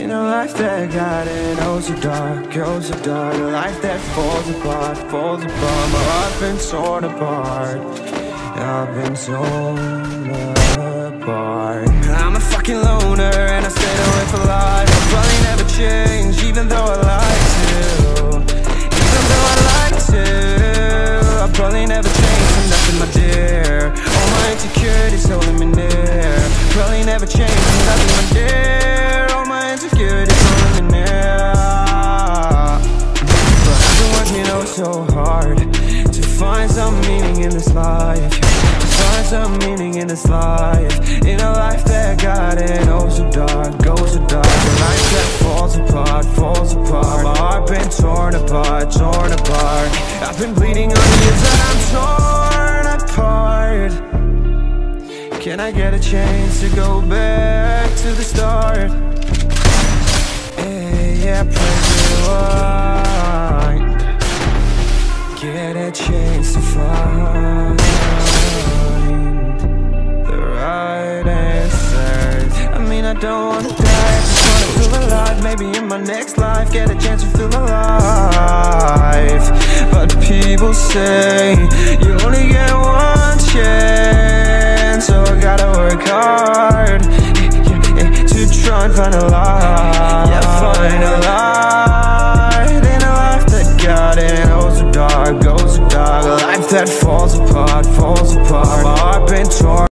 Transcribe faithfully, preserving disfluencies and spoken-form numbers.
In a life that got it, oh so dark, oh so dark. A life that falls apart, falls apart. My heart's been torn apart, I've been torn apart. I'm a fucking loner and I stayed away for life. I'll probably never change, even though I like to. Even though I like to, I'll probably never change for nothing, my dear. All my insecurities holding me near. Probably never change for nothing, my dear. All my insecurities holding me near. But I've been working oh so hard to find some meaning in this life. To find some meaning in this life. In a life that got it oh so dark, oh so dark. A life that falls apart, falls apart. My heart been torn apart, torn apart. I've been bleeding on the inside, I'm torn apart. Can I get a chance to go back to the start? Yeah, yeah, press rewind. Get a chance to find the right answers. I mean, I don't wanna die, I just wanna feel alive. Maybe in my next life, get a chance to feel alive. But people say you only get one chance, so I gotta work hard to try and find a light. Yeah, find a light in a life that got it oh so dark, oh so dark. A life that falls apart, falls apart. My heart been torn.